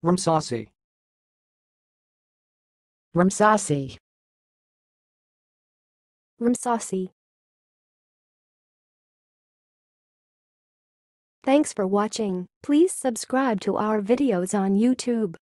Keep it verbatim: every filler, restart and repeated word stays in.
Rum-sah-see. Rum-sa-see. Rum-sa-see. Thanks for watching. Please subscribe to our videos on YouTube.